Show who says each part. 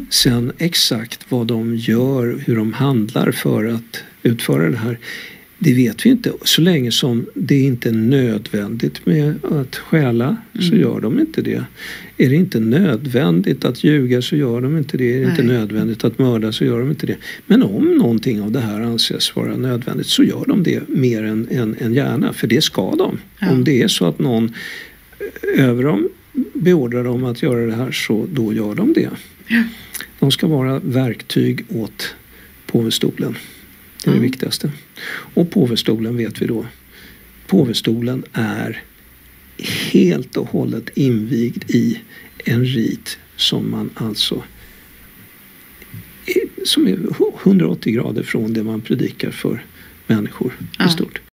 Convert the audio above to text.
Speaker 1: Sen exakt vad de gör, hur de handlar för att utföra det här, det vet vi inte. Så länge som det inte är nödvändigt med att stjäla så gör de inte det. Är det inte nödvändigt att ljuga så gör de inte det. Är det inte nödvändigt att mörda så gör de inte det. Men om någonting av det här anses vara nödvändigt så gör de det mer än gärna. För det ska de. Ja. Om det är så att någon över dem beordrar dem att göra det här så då gör de det. Ja. De ska vara verktyg åt påvestolen. Det är det viktigaste. Och påvestolen vet vi då. Påvestolen är helt och hållet invigd i en rit som man alltså som är 180 grader från det man predikar för människor i stort.